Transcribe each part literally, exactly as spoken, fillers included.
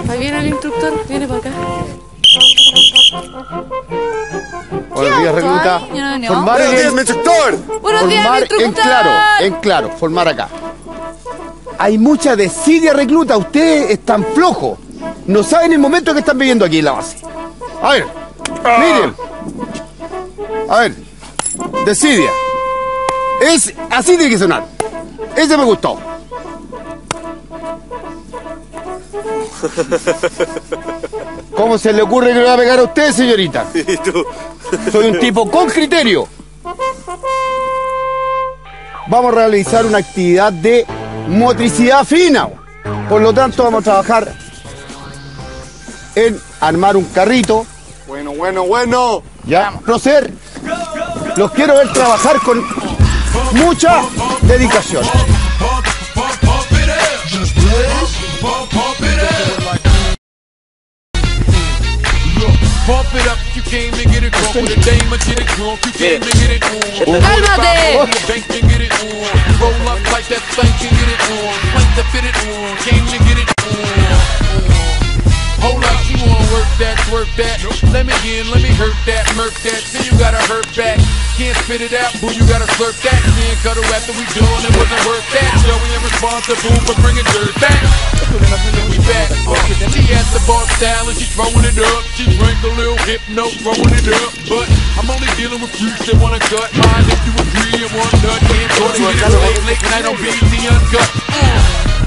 Ahí viene el instructor, viene para acá. Buenos días, recluta. Formar Buenos días, en, mi instructor. Buenos días, formar mi en instructor. claro, en claro, formar acá. Hay mucha desidia, recluta. Ustedes están flojos. No saben el momento que están viviendo aquí en la base. A ver, miren. A ver, desidia. Es, así tiene que sonar. Ese me gustó. ¿Cómo se le ocurre que le va a pegar a usted, señorita? ¿Y tú? Soy un tipo con criterio. Vamos a realizar una actividad de motricidad fina. Por lo tanto, vamos a trabajar en armar un carrito. Bueno, bueno, bueno. Ya, proceder. Los quiero ver trabajar con mucha dedicación. Hold up, you wanna work that, work that. Let me in, let me hurt that, murk that. Then you gotta hurt back. Can't spit it out, boo, you gotta slurp that. Can't cuddle after we done, it wasn't worth that. Joey ain't responsible for bringing dirt back. We back, she at the bar style and she throwing it up. She drank a little hypno, throwing it up. But I'm only dealing with freaks that wanna cut mine. If you agree, and one nut can't go to it late, late night on B E T Uncut. Uh.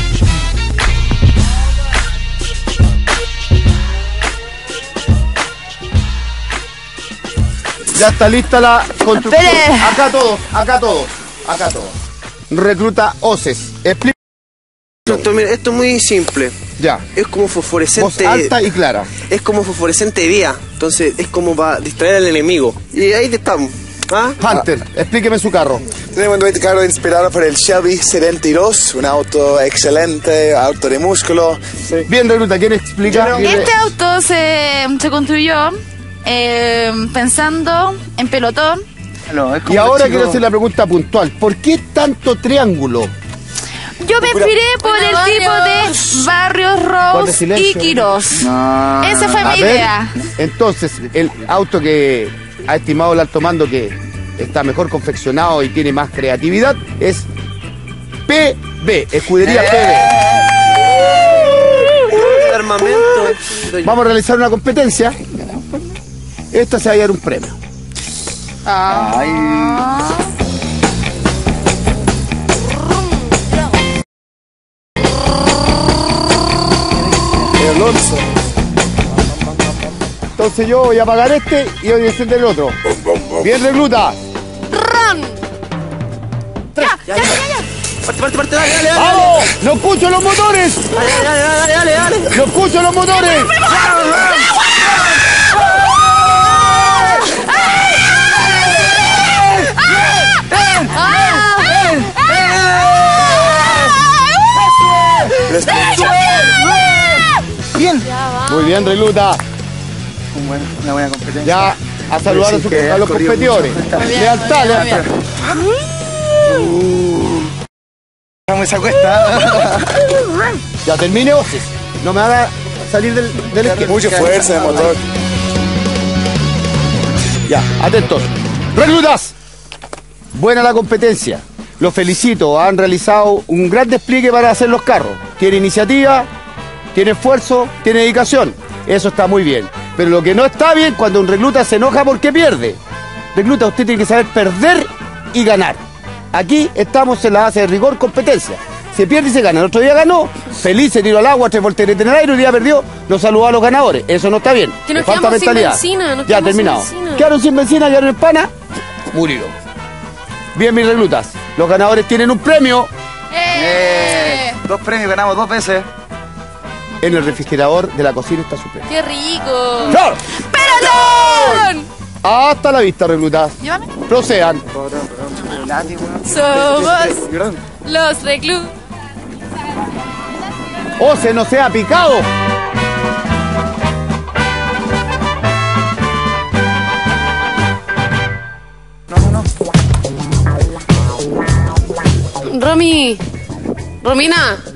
Ya está lista la construcción. Espere. Acá todos, acá todos, acá todos. Recluta Oces. Explica. Esto, mira, esto es muy simple. Ya. Es como Voz fosforescente. alta y clara. Es como fosforescente de vía. Entonces es como para distraer al enemigo. Y ahí estamos. ¿Ah? Hunter, explíqueme su carro. Tenemos un carro inspirado por el Shelby setenta y dos, un auto excelente, auto de músculo. Bien, recluta, ¿quién explica? Este auto se, se construyó eh, pensando en pelotón. No, es como Y ahora chico- quiero hacer la pregunta puntual. ¿Por qué tanto triángulo? Yo me inspiré por el tipo de Barrios Guarda Rose silencio. y Quirós. No. Esa fue A mi ver, idea. entonces, el auto que ha estimado el alto mando que está mejor confeccionado y tiene más creatividad es P B, Escudería P B. Armamento. Vamos a realizar una competencia. Esta se va a llevar un premio. El Alonso. Entonces yo voy a pagar este y voy a encender el otro. Bien, recluta. Ya, ya, ya, ya. Parte, parte, parte, dale, dale, dale. ¡Vamos! ¡No escucho los motores! Dale, dale, dale, dale, dale. ¡No escucho los motores! Bien. Muy bien, recluta. Un buen- una buena competencia. Ya a saludar a, su- que a has los corrido competidores. mucho. Lealtad, lealtad. Vamos esa cuesta. Ya termine, Oces. No me haga salir del, del esquema. Mucha fuerza de motor. Ya, atentos. Reclutas. Buena la competencia. Los felicito. Han realizado un gran despliegue para hacer los carros. Tiene iniciativa, tiene esfuerzo, tiene dedicación. Eso está muy bien. Pero lo que no está bien cuando un recluta se enoja porque pierde. Recluta, usted tiene que saber perder y ganar. Aquí estamos en la base de rigor competencia. Se pierde y se gana. El otro día ganó, feliz, se tiró al agua, tres volteretas en el aire, hoy día perdió, no saludó a los ganadores. Eso no está bien. Que nos Le falta quedamos sin mentalidad. benzina, nos Ya, quedamos sin terminado. benzina. Quedaron sin benzina, quedaron en pana, murieron. Bien, mis reclutas, los ganadores tienen un premio ¡Eh! Dos premios, ganamos dos veces. en el refrigerador de la cocina, está su premio. ¡Qué rico! ¡Chao! ¡Pelotón! Hasta la vista, reclutas. Llévame. Procedan. Somos los reclutas. ¡Oh, se nos sea picado! Romy, Romina,